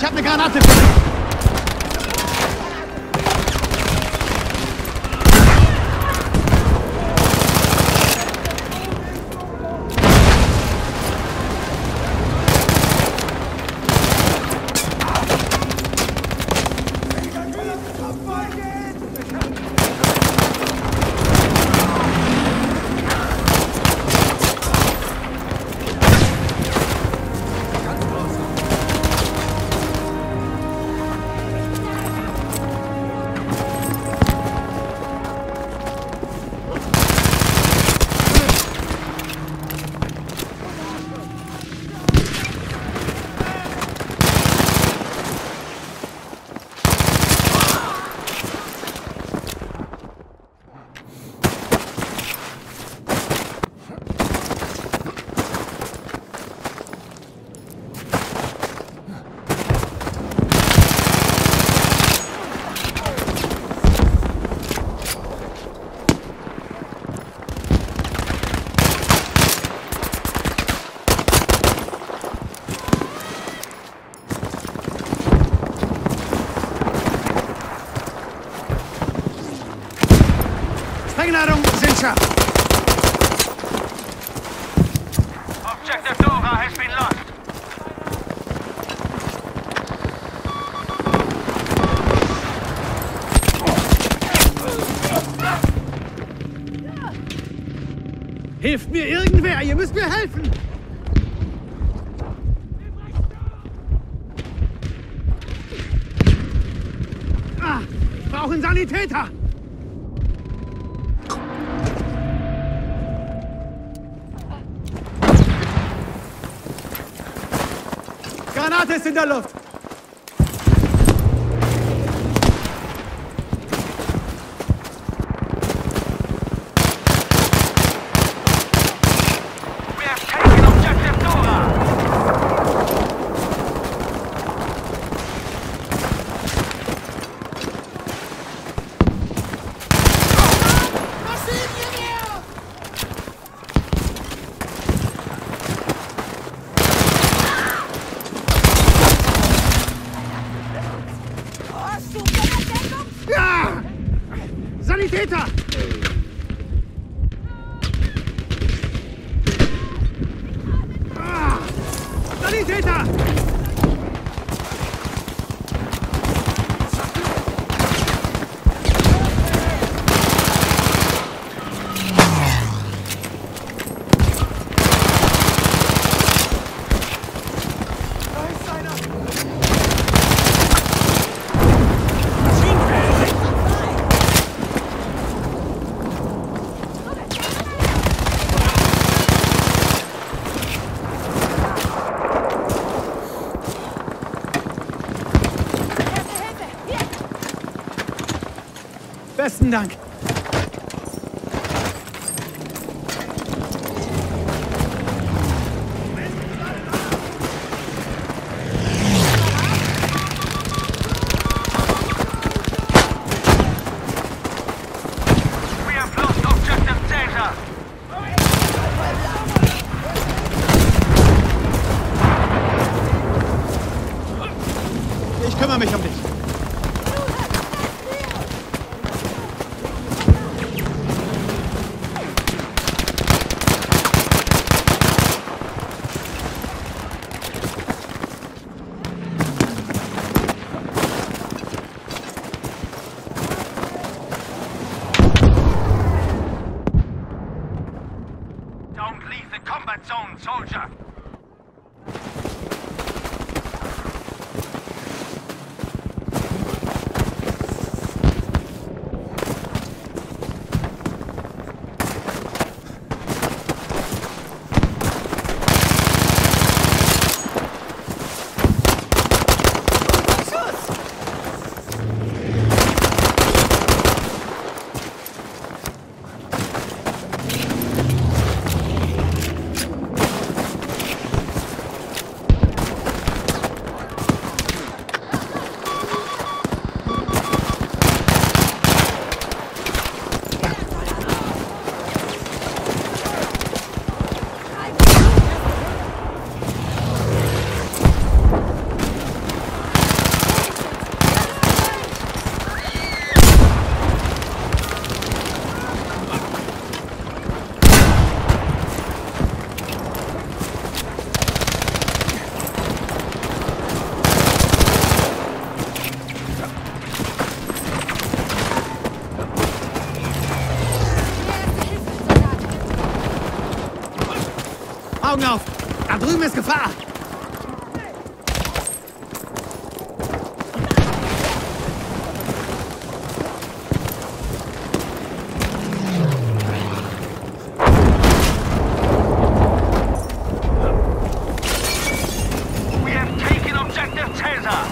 Ich habe eine Granate für dich. Vergnadung sind scharf. Objective Dora has been lost. Hilft mir irgendwer, ihr müsst mir helfen! Brauchen Sanitäter! Granate ist in der Luft! Sanitäter! Sanitäter! Besten Dank. We have lost objective data. Ich kümmere mich um dich. Don't leave the combat zone, soldier. Augen auf! Da drüben ist Gefahr! We have taken objective Caesar.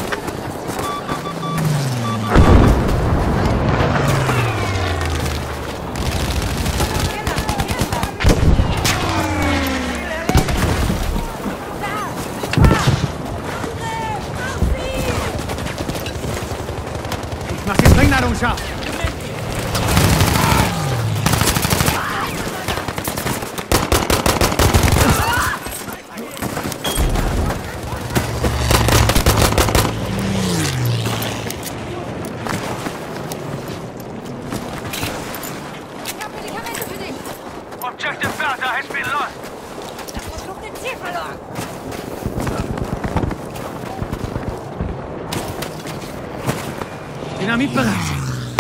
Mach die Sprengladung scharf! Objective Bertha has been lost. Das verfluchte Ziel verloren! Dynamit bereit!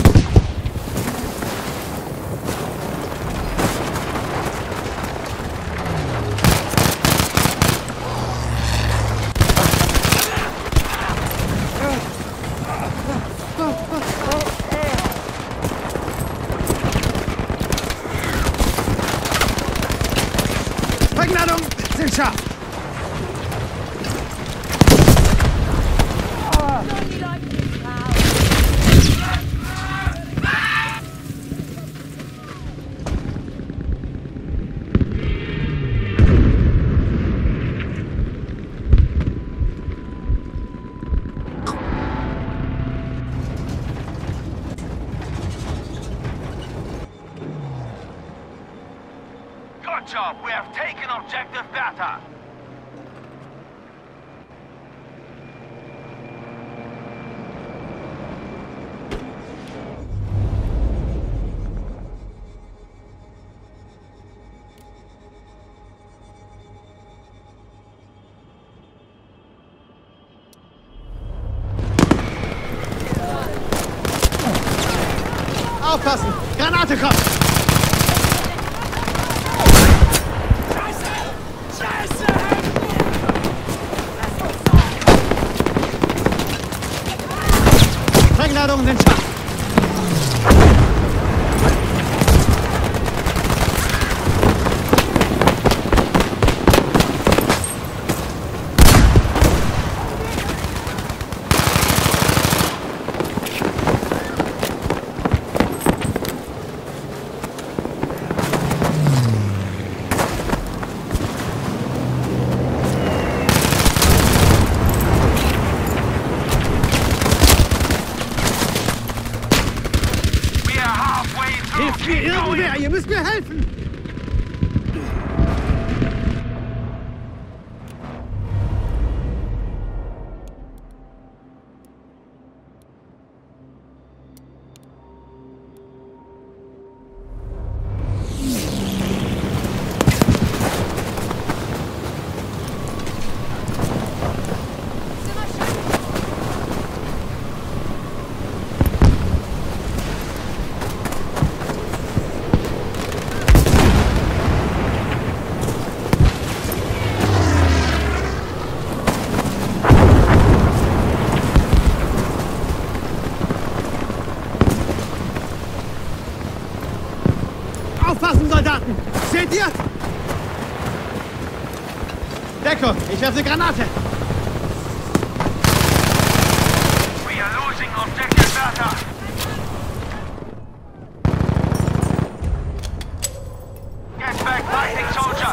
Sprengladung sind scharf! Die Leute nicht raus! Good job. We have taken objective Bertha. Aufpassen! Granate kommt! Sprengladungen sind scharf! We are halfway through. Hilft mir Keep going. irgendwer! Ihr müsst mir helfen! Aufpassen, Soldaten! Seht ihr? Deckung! Ich werfe eine Granate! We are losing objective Bertha. Get back, fighting soldier.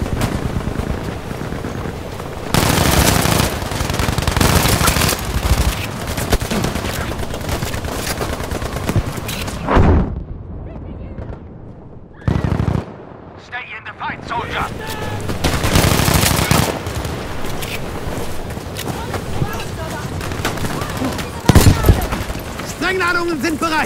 Stay in the fight, soldier. Sprengladungen sind bereit!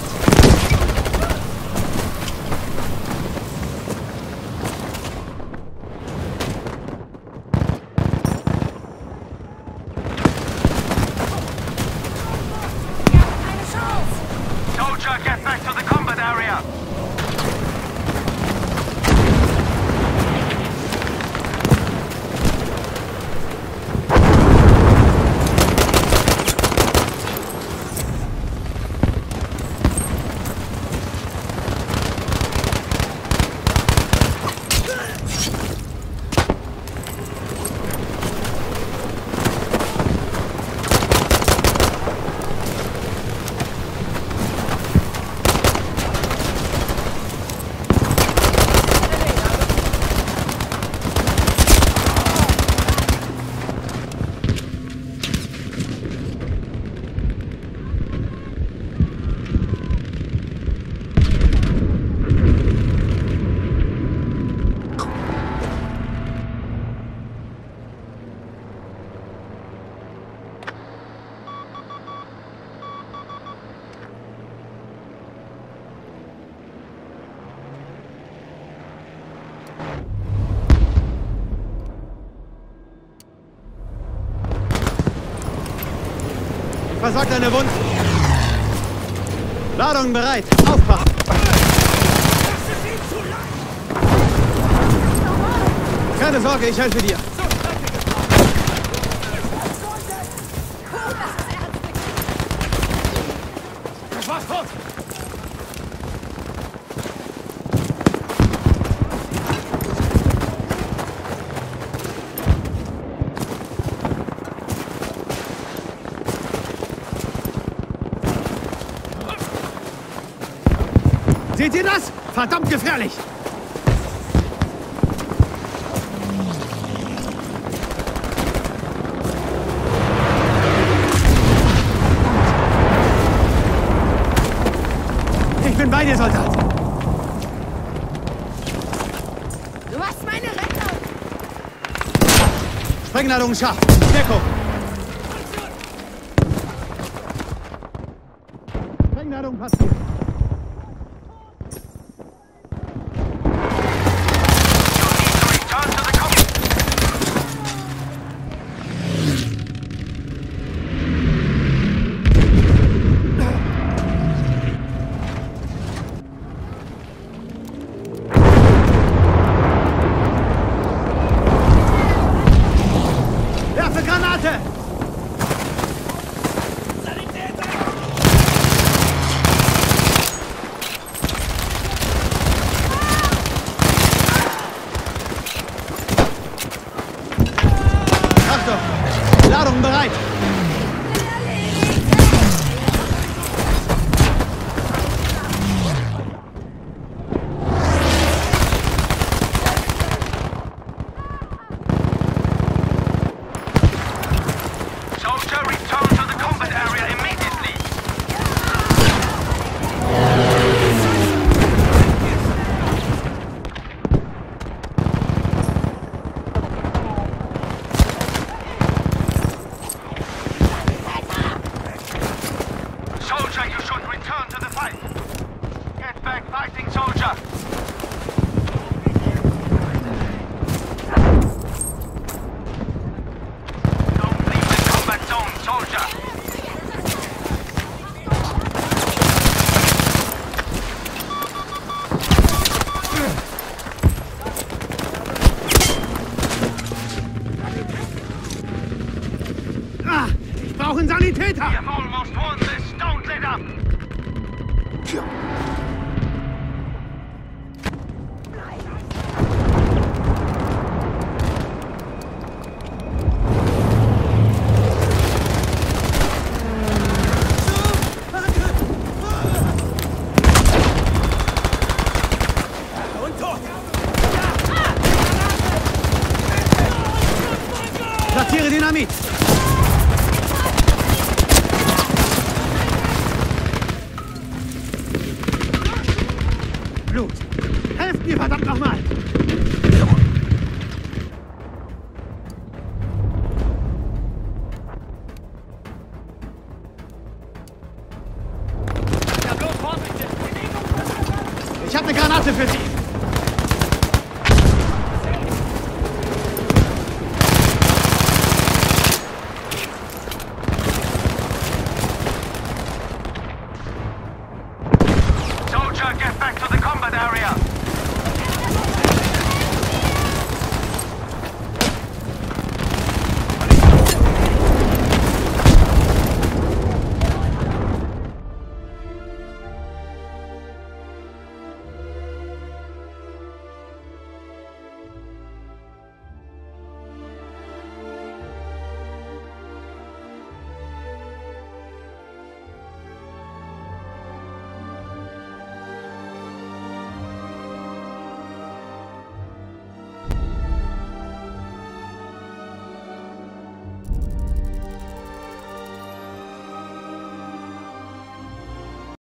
Soldier, get back to the combat area. Versorgt deine Wunden. Ladung bereit. Aufpassen. Keine Sorge, ich helfe dir. Das war's tot! Seht ihr das? Verdammt gefährlich! Ich bin bei dir, Soldat! Du hast meine Rettung! Sprengladung scharf! Deckung! Sprengladung passiert! Granate! Achtung! Ladung bereit! Ich brauche einen Sanitäter! You've almost won this. Don't let up! Platziere Dynamit! Blut! Helft mir, verdammt nochmal!